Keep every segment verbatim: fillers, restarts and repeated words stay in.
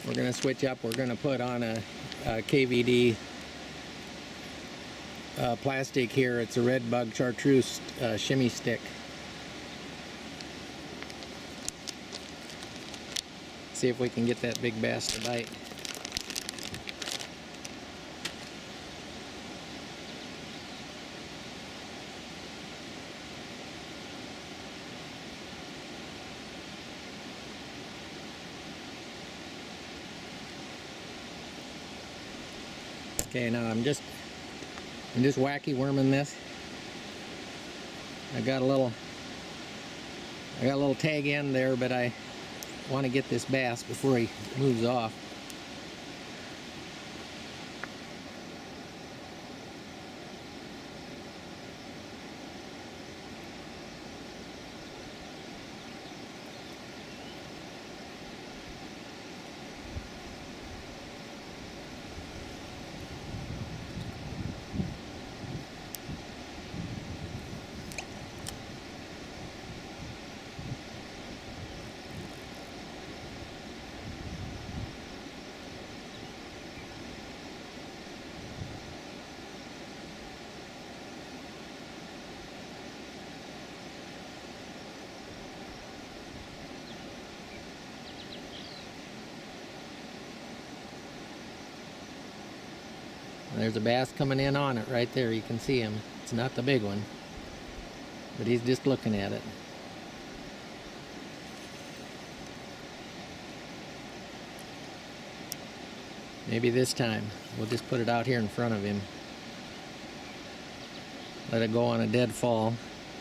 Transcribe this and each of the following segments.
We're going to switch up. We're going to put on a, a K V D uh, plastic here. It's a red bug chartreuse uh, shimmy stick. See if we can get that big bass to bite. Okay, now I'm just I'm just wacky worming this. I got a little I got a little tag end there, but I want to get this bass before he moves off. There's a bass coming in on it right there. You can see him. It's not the big one, but he's just looking at it. Maybe this time we'll just put it out here in front of him. Let it go on a dead fall.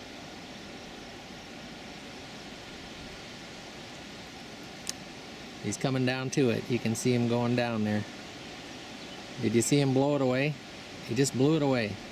He's coming down to it. You can see him going down there. Did you see him blow it away? He just blew it away.